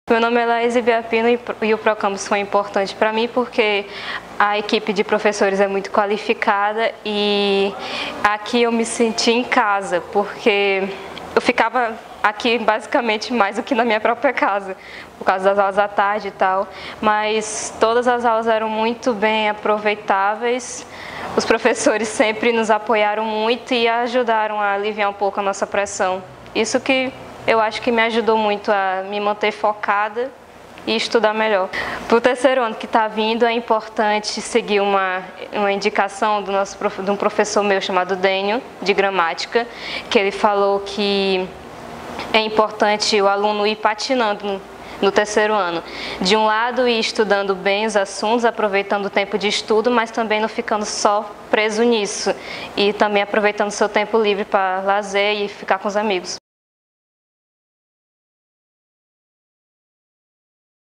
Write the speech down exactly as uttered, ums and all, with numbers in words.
Meu nome é Laís Ibiapino e o Procampus foi importante para mim porque a equipe de professores é muito qualificada e aqui eu me senti em casa, porque eu ficava aqui basicamente mais do que na minha própria casa, por causa das aulas à tarde e tal, mas todas as aulas eram muito bem aproveitáveis, os professores sempre nos apoiaram muito e ajudaram a aliviar um pouco a nossa pressão. Isso que eu acho que me ajudou muito a me manter focada e estudar melhor. Para o terceiro ano que está vindo, é importante seguir uma, uma indicação do nosso, de um professor meu chamado Dênio, de gramática, que ele falou que é importante o aluno ir patinando no, no terceiro ano. De um lado, ir estudando bem os assuntos, aproveitando o tempo de estudo, mas também não ficando só preso nisso. E também aproveitando seu tempo livre para lazer e ficar com os amigos.